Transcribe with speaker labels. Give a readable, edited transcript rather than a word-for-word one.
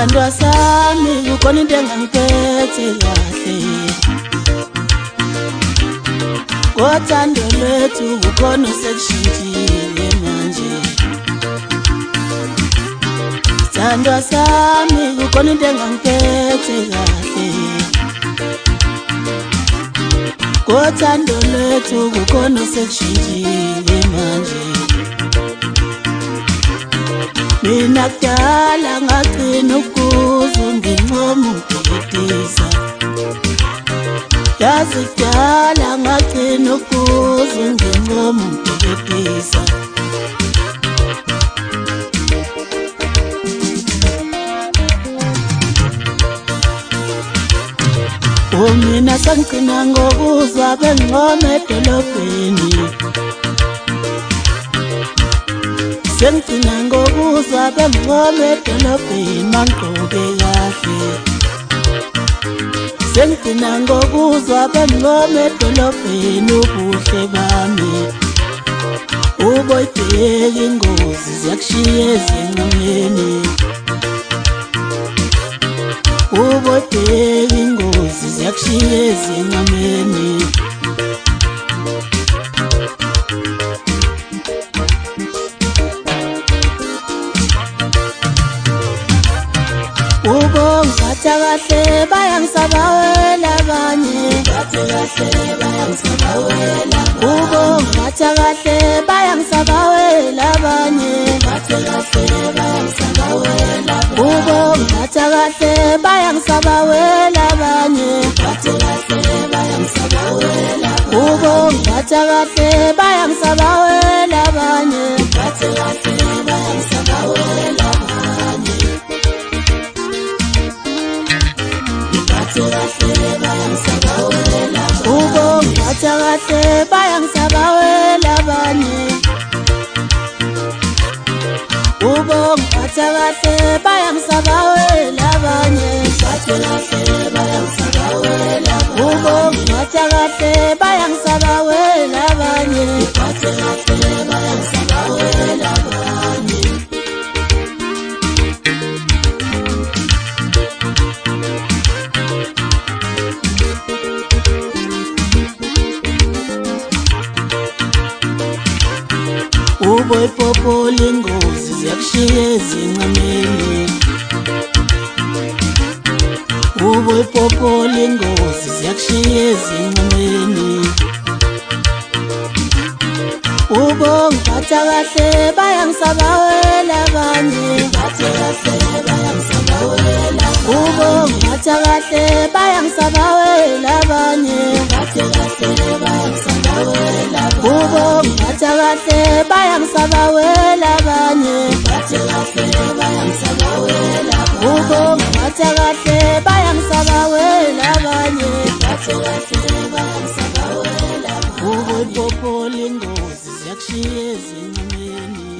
Speaker 1: Thandwa sami kukhona into engangiphethe kahle, kothando lwethu kukhona osekushintshile manje. Thandwa sami kukhona into engangiphethe kahle, kothando lwethu kukhona osekushintshile manje. Mina kudala ngagcina ukuze ngincoma ukubhidisa, yazi kudala ngagcina ukuze ngincoma ukubhidisa. Mina sengigcina ngokuzwa bengingoma edolobheni, sengigcina ngokuzwa bengingoma edolobheni mangigqoke kahle. Sengigcina ngokuzwa bengingoma edolobheni ubuhle bami. Uboyibheka ingozi ziyakushiya ezinqameni, uboyibheka ingozi ziyakushiya ezinqameni. Ngiphatha kahle bayangisabawela abanye, ngiphatha kahle bayangisabawela abanye, ngiphatha kahle bayangisabawela abanye, ngiphatha kahle bayangisabawela abanye. Ngiphatha kahle bayangisabawela abanye, ngiphatha kahle bayangisabawela abanye, ngiphatha kahle bayangisabawela abanye. Uboyipopola ingozi ziyakushiya ezinqameni, uboyipopola ingozi ziyakushiya ezinqameni. Ngiphatha kahle bayangisabawela abanye, ngiphatha kahle bayangisabawela abanye, ngiphatha kahle bayangisabawela abanye, ngiphatha kahle bayangisabawela abanye. Uboyipopola ingozi ziyakushiya ezinqameni.